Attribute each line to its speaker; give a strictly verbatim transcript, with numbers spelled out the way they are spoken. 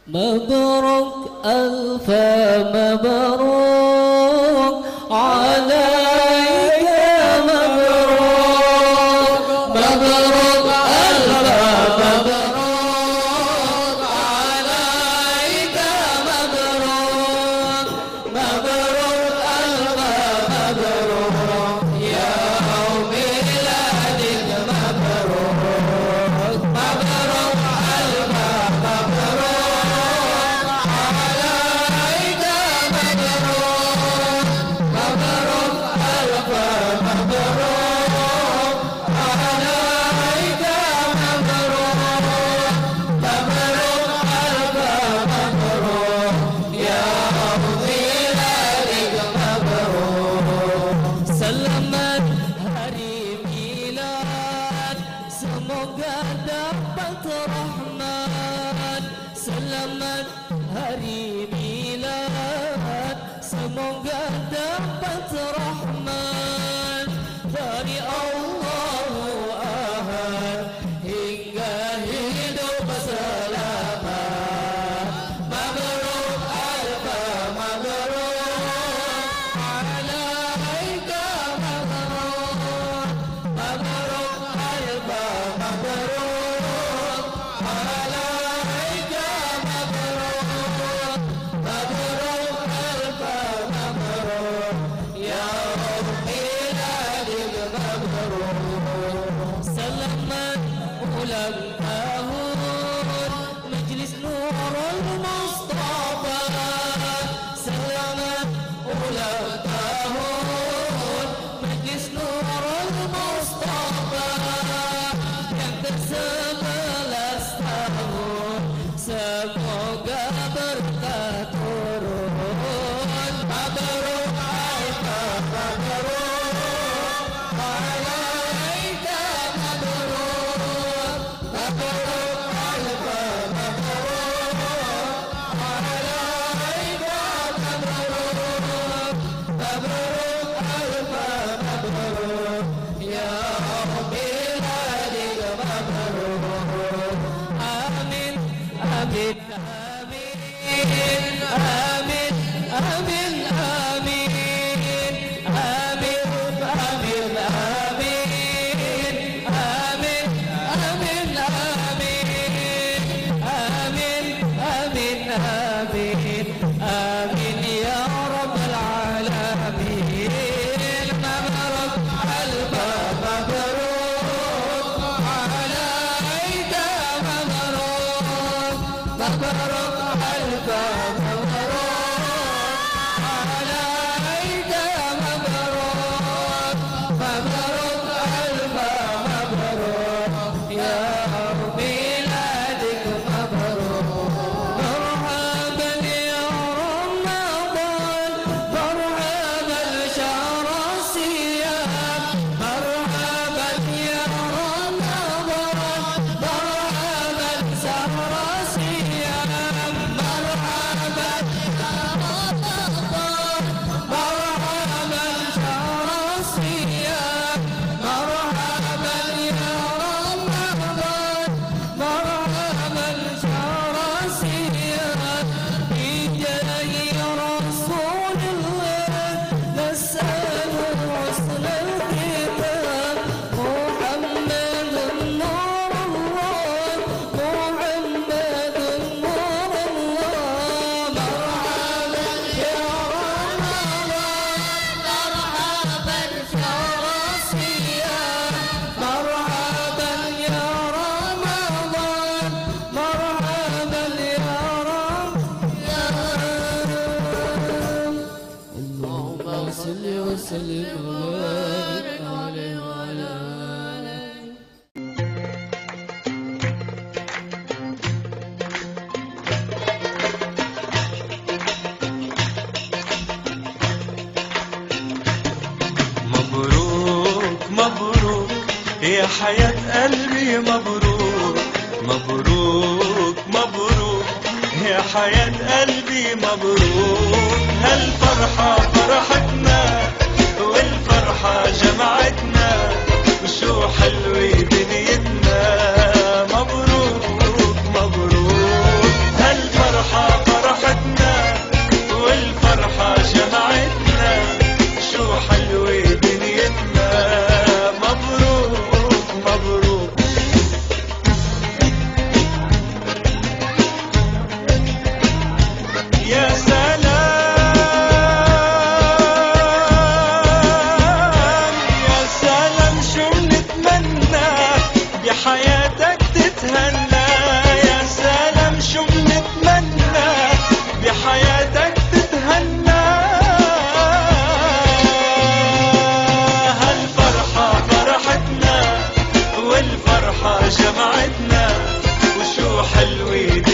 Speaker 1: مبروك ألف مبروك عليك مبروك مبروك ألف مبروك عليك مبروك مبروك ألف مبروك يا ميلادك مبروك مبروك ألف مبروك عليك مبروك مبروك ألف مبروك عليك مبروك مبروك ألف مبروك يا ميلادك مبروك. Selamat hari milad, semoga dapat rahmat. Selamat hari milad, semoga dapat rahmat dari Allah Ahad hingga hidup selamat. Mabruk alf mabruk alaika mabruk mabruk alf mabruk alaika mabruk mabruk alf mabruk ya miladil mabruk. Selamat ulang tahun Majlis Nurul Mustafa. Selamat ulang tahun Majlis Nurul Mustafa yang ke-sebelas tahun. Semoga berkah turun. Mabruk alf mabruk alaika mabruk mabruk alf mabruk alaika mabruk mabruk alf mabruk ya miladil mabruk. Amin amin amin amin amin amin amin amin amin amin amin amin amin amin ya rabbal alamin. Mabruk alf mabruk alaika mabruk mabruk alf mabruk alaika mabruk mabruk alf mabruk ya miladik mabruk. مرحبا يا رمضان مرحبا شهر الصيام. مرحبا يا رمضان مرحبا شهر الصيام. مرحبا يا رمضان مرحبا شهر الصيام. مرحبا يا رمضان مرحبا شهر الصيام. بجاه رسول الله نسأل حسن الختام. محمد نور الله محمد نور الله. مرحبا يا رمضان مرحبا شهر الصيام. مرحبا يا رمضان مرحبا يا رمضان. اللهم صل وسلم وبارك عليه وعلى آله.
Speaker 2: مبروك مبروك يا حياة قلبي مبروك مبروك مبروك يا حياة قلبي مبروك. هالفرحة فرحتنا والفرحة جمعتنا وشو حلوة دنيتنا. مبروك مبروك هالفرحة وايديك